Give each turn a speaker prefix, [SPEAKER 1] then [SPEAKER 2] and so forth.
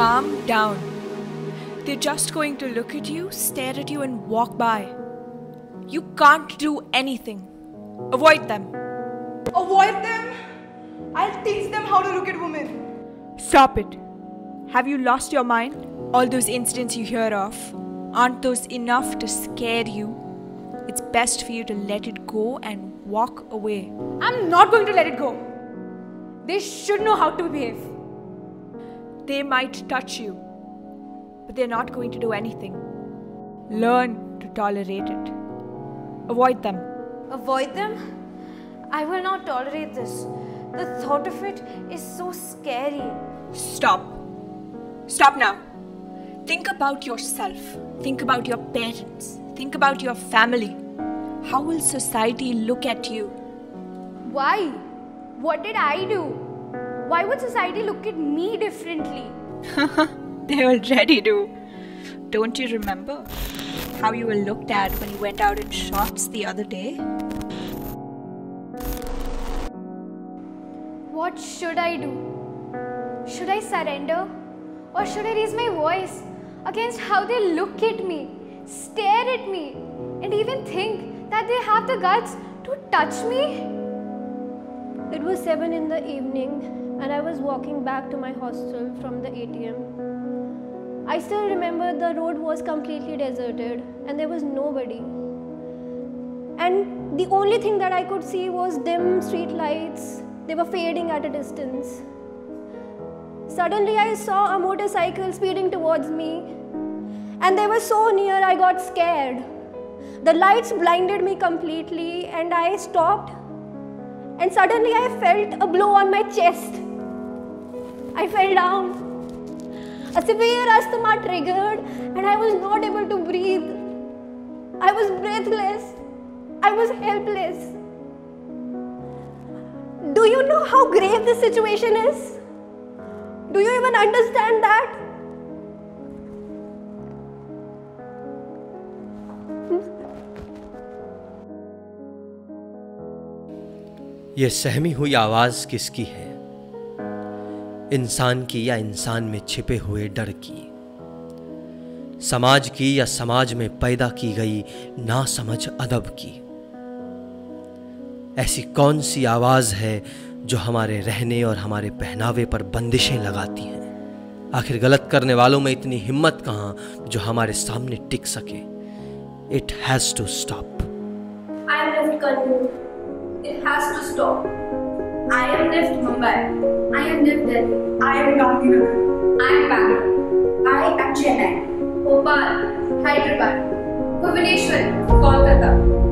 [SPEAKER 1] Calm down. They're just going to look at you, stare at you and walk by. You can't do anything. Avoid them.
[SPEAKER 2] Avoid them? I'll teach them how to look at women.
[SPEAKER 1] Stop it. Have you lost your mind? All those incidents you hear of, aren't those enough to scare you? It's best for you to let it go and walk away.
[SPEAKER 2] I'm not going to let it go. They should know how to behave.
[SPEAKER 1] They might touch you, but they're not going to do anything. Learn to tolerate it. Avoid them.
[SPEAKER 3] Avoid them? I will not tolerate this. The thought of it is so scary.
[SPEAKER 1] Stop. Stop now. Think about yourself. Think about your parents. Think about your family. How will society look at you?
[SPEAKER 3] Why? What did I do? Why would society look at me differently?
[SPEAKER 1] They already do. Don't you remember how you were looked at when you went out in shorts the other day?
[SPEAKER 3] What should I do? Should I surrender? Or should I raise my voice against how they look at me, stare at me, and even think that they have the guts to touch me?
[SPEAKER 4] It was 7 in the evening and I was walking back to my hostel from the ATM. I still remember the road was completely deserted and there was nobody. And the only thing that I could see was dim street lights. They were fading at a distance. Suddenly I saw a motorcycle speeding towards me and they were so near I got scared. The lights blinded me completely and I stopped. And suddenly I felt a blow on my chest. I fell down. A severe asthma triggered and I was not able to breathe. I was breathless. I was helpless. Do you know how grave this situation is? Do you even understand that?
[SPEAKER 5] ये सहमी हुई आवाज किसकी है? इंसान की या इंसान में छिपे हुए डर की? समाज की या समाज में पैदा की गई नासमझ अदब की? ऐसी कौन सी आवाज है जो हमारे रहने और हमारे पहनावे पर बंदिशें लगाती हैं? आखिर गलत करने वालों में इतनी हिम्मत कहां जो हमारे सामने टिक सके? It has to stop.
[SPEAKER 4] I am NIFT Kannur. It has to stop. I am NIFT Mumbai. I am NIFT Delhi.
[SPEAKER 2] I am Gandhinagar.
[SPEAKER 4] I am Bangalore. I am Chennai. Bhopal. Hyderabad. Bhubaneswar. Kolkata.